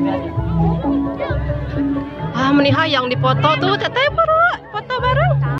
Ah, meniha yang dipoto tuh teteh baru foto bareng.